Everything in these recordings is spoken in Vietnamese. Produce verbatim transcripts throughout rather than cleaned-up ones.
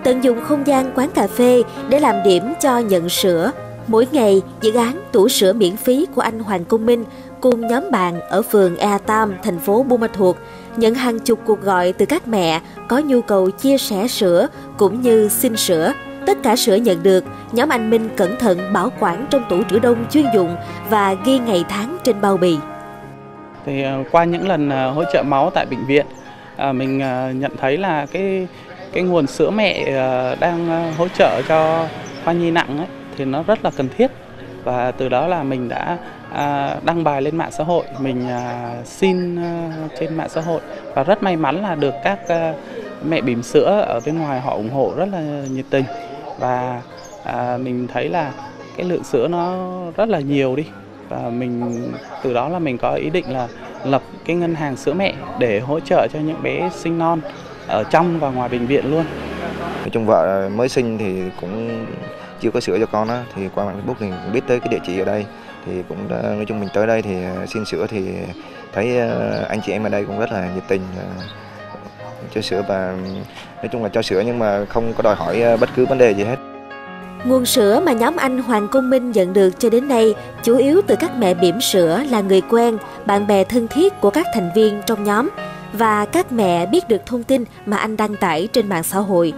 Tận dụng không gian quán cà phê để làm điểm cho nhận sữa. Mỗi ngày, dự án tủ sữa miễn phí của anh Hoàng Công Minh cùng nhóm bạn ở phường Ea Tam, thành phố Buôn Ma Thuột nhận hàng chục cuộc gọi từ các mẹ có nhu cầu chia sẻ sữa cũng như xin sữa. Tất cả sữa nhận được, nhóm anh Minh cẩn thận bảo quản trong tủ trữ đông chuyên dụng và ghi ngày tháng trên bao bì. Thì qua những lần hỗ trợ máu tại bệnh viện, mình nhận thấy là cái cái nguồn sữa mẹ đang hỗ trợ cho khoa nhi nặng ấy, thì nó rất là cần thiết. Và từ đó là mình đã đăng bài lên mạng xã hội, mình xin trên mạng xã hội và rất may mắn là được các mẹ bỉm sữa ở bên ngoài họ ủng hộ rất là nhiệt tình. Và mình thấy là cái lượng sữa nó rất là nhiều đi. Và mình từ đó là mình có ý định là lập cái ngân hàng sữa mẹ để hỗ trợ cho những bé sinh non ở trong và ngoài bệnh viện luôn. Nói chung vợ mới sinh thì cũng chưa có sữa cho con á, thì qua mạng Facebook thì biết tới cái địa chỉ ở đây, thì cũng đã, nói chung mình tới đây thì xin sữa thì thấy anh chị em ở đây cũng rất là nhiệt tình cho sữa, và nói chung là cho sữa nhưng mà không có đòi hỏi bất cứ vấn đề gì hết. Nguồn sữa mà nhóm anh Hoàng Công Minh nhận được cho đến nay chủ yếu từ các mẹ bỉm sữa là người quen, bạn bè thân thiết của các thành viên trong nhóm và các mẹ biết được thông tin mà anh đăng tải trên mạng xã hội.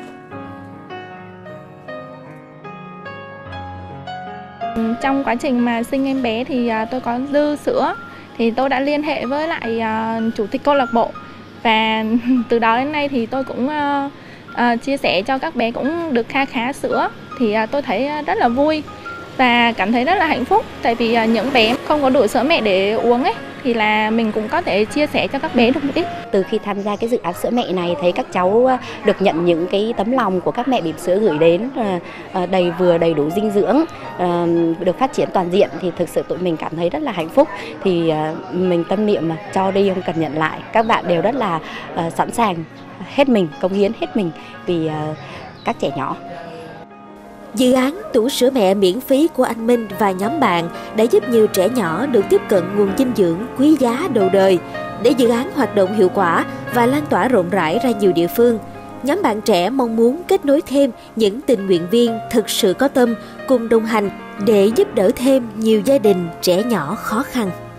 Trong quá trình mà sinh em bé thì tôi có dư sữa, thì tôi đã liên hệ với lại chủ tịch câu lạc bộ, và từ đó đến nay thì tôi cũng uh, chia sẻ cho các bé cũng được kha khá sữa, thì uh, tôi thấy rất là vui và cảm thấy rất là hạnh phúc, tại vì uh, những bé không có đủ sữa mẹ để uống ấy, thì là mình cũng có thể chia sẻ cho các bé được một ít. Từ khi tham gia cái dự án sữa mẹ này, thấy các cháu được nhận những cái tấm lòng của các mẹ bỉm sữa gửi đến đầy vừa đầy đủ dinh dưỡng, được phát triển toàn diện, thì thực sự tụi mình cảm thấy rất là hạnh phúc. Thì mình tâm niệm mà cho đi không cần nhận lại, các bạn đều rất là sẵn sàng hết mình, cống hiến hết mình vì các trẻ nhỏ. Dự án tủ sữa mẹ miễn phí của anh Minh và nhóm bạn đã giúp nhiều trẻ nhỏ được tiếp cận nguồn dinh dưỡng quý giá đầu đời. Để dự án hoạt động hiệu quả và lan tỏa rộng rãi ra nhiều địa phương, nhóm bạn trẻ mong muốn kết nối thêm những tình nguyện viên thực sự có tâm cùng đồng hành để giúp đỡ thêm nhiều gia đình trẻ nhỏ khó khăn.